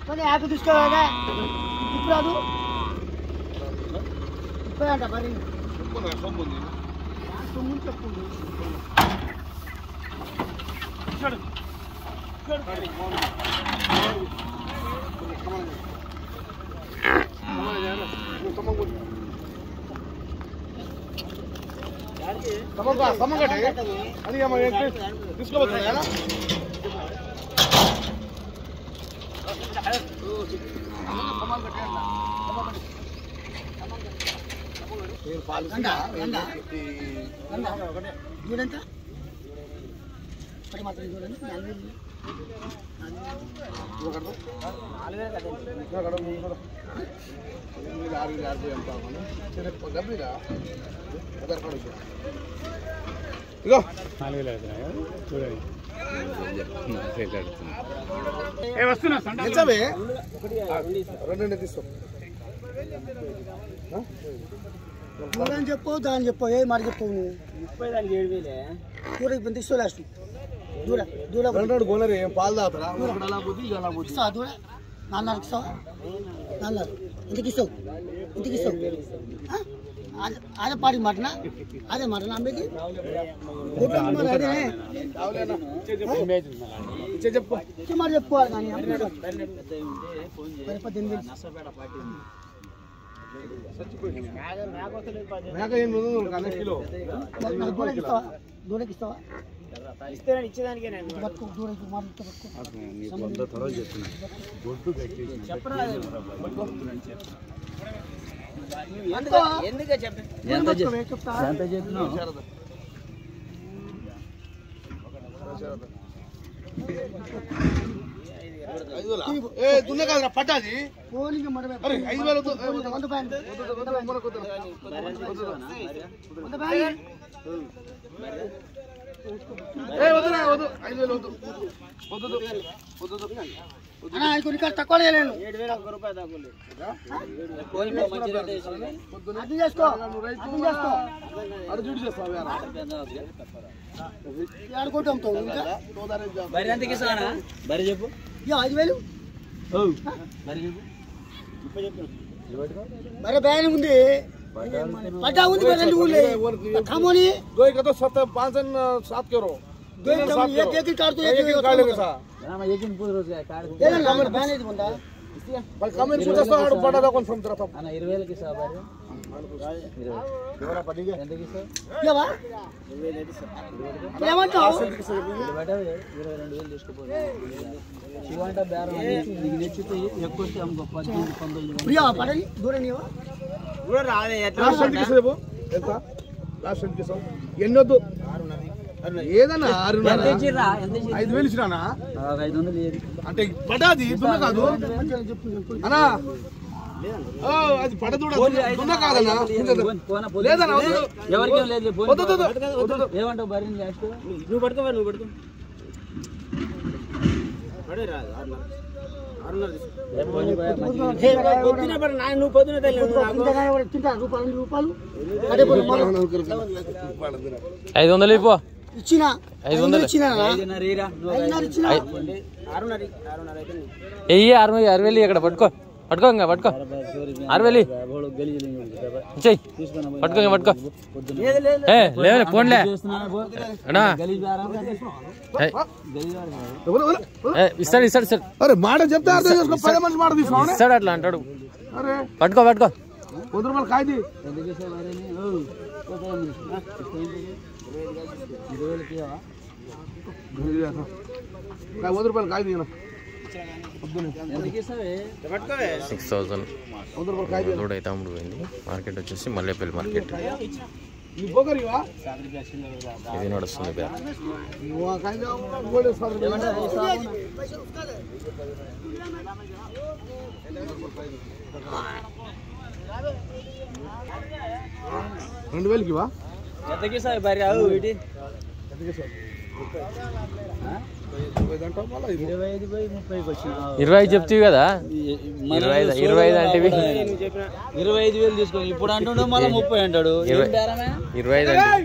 మరి యాప్ తీసుకోవాలా ఇప్పుడు రాదు ఇప్పుడు అంట మరి సొమ్ము చెప్పుంది తీసుకోవచ్చు చూడంత మాత్రం చూడండి ఇగో 4000 చూడండి రెండు తీసుకో దూరం చెప్పు దాని చెప్పు ఏ మాట చెప్పు నువ్వు 30 దానికి 7000 దూరం ఇప్పుడు తీసుకో లాస్ట్ దూరం దూరం రెండు గోనరి ఏం పాలు తాగుతారా అలా పోతే ఇది అలా పోతే ఇస్తావా దూరం 4 ఇస్తావా 4 ఇంటికి ఇస్తావు ఇంటికి ఇస్తావు అదే పాడి మటనా అదే మటనా అమ్మేది చెప్పు మాట చెప్పుకోవాలి కానీ మేక 800 కిలో దూరకి ఇస్తావా ఇచ్చేదానికే పట్టుకో దూరకి మాట ఎందుకు దున్న కాదురా పట్టాది పోలింగ్ మాట 5,000 కొన్ని తక్కువ నేను 7,000 రూపాయలు తక్కువ అది చేసుకో అడు చూడు చేస్తావు ఆడుకోవటం ఇంకా బరి ఎంతకి ఇస్తానా బరి చెప్పు 5,000 బరి చెప్పు మరి బ్యాన్ ఉంది पटा उन पे लूले खामोनी गोई का तो 5-7 करो एक काट तो एक काट लेंगे सा रामा एक पूरा रोज काट ये ना नंबर बैन है बंदा पर कमेंट पूछा सा आड़ पटा दा कन्फर्म करा था انا 20,000 కి సా బారి 20 ఎవరా పడిగే ఎంతకి సా ये बा 20,000 ఏమంటావు బట 22,000 తీసుకోపో శివంట బేరం నీకు నచ్చితే ఎక్కువస్తే అమ్ముకో 10-15 ప్రియా పడని దూరం నీవా కూడా రాదే లాస్ట్ ఎంతకి సేపు ఎంత లాస్ట్ ఎంతకి సా ఎన్నొద్దు ఏదన్నా 6 ఇచ్చిరా ఎంత 5,000 ఇచ్చినానా 500 లేదు అంటే పడాది దున్న కాదు అన్నా ఓ అది పడ దున్న కాదన్నా లేదన్నా ఎవరికి లేదు వద్దు ఏమంటావు బరి లాస్ట్ నువ్వు పడుకో పడే రా 6,500 పొద్దున పడ నువ్వు పొద్దున తింటా రూపాయలు అదే 500 ఇపో ఇచ్చినా 500 ఇచ్చినా 5,500 ఇరా 5,500 ఇచ్చినా 6,500 అయితే ఎయ్యి 6,000 ఇక్కడ పట్టుకో ఇంకా పట్టుకో 6,000 చెయ్యి పట్టుకో పట్టుకో లేదు ఫోన్లే ఇస్తాడు అరే మాట చెప్తే అర్థం చేసుకో 10 మంది మాట తీసుకోండి ఇస్తాడు అట్లా అంటాడు అరే పట్టుకో 100 రూపాయలు కాయది 100 రూపాయలు కాయది 6,000 లోడ్ అయితే అమ్ముడు పోయింది. మార్కెట్ వచ్చేసి మల్లేపల్లి మార్కెట్ ఇది నడుస్తుంది పేరు. రెండు వేలకి 25 చెప్తావు కదా 25 అంటే 25,000 తీసుకో ఇప్పుడు అంటుండే మళ్ళీ 30 అంటాడు 25 అంటే